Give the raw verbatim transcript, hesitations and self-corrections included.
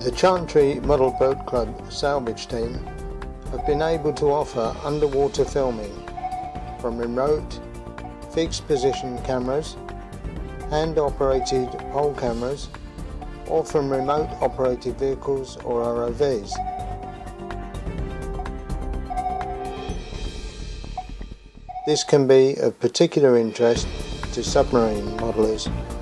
The Chantry Model Boat Club salvage team have been able to offer underwater filming from remote, fixed position cameras, hand operated pole cameras, or from remote operated vehicles or R O Vs. This can be of particular interest to submarine modelers